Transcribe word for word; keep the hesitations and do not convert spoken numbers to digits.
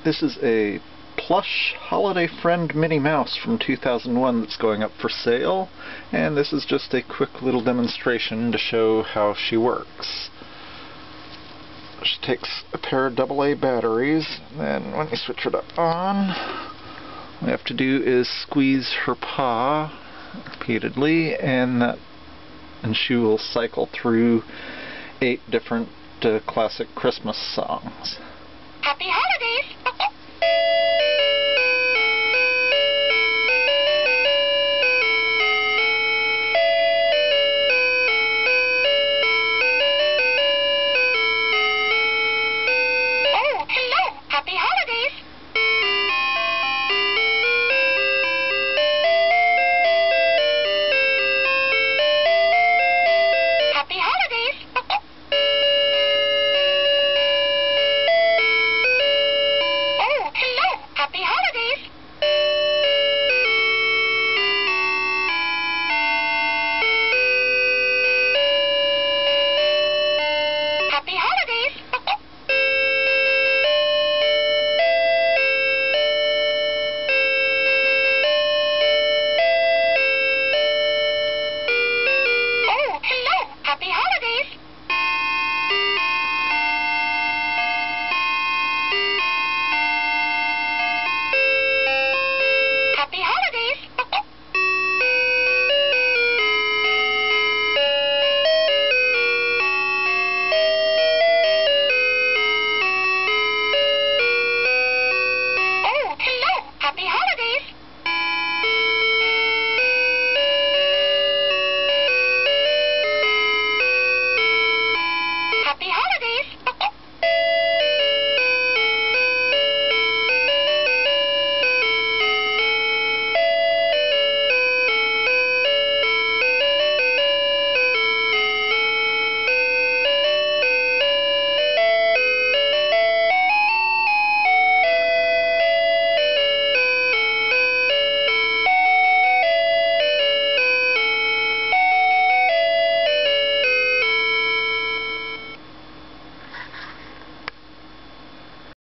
This is a plush holiday friend Minnie Mouse from two thousand one that's going up for sale, and this is just a quick little demonstration to show how she works. She takes a pair of double A batteries, and then when you switch it up on, all you have to do is squeeze her paw repeatedly, and that and she will cycle through eight different uh, classic Christmas songs. Happy holidays!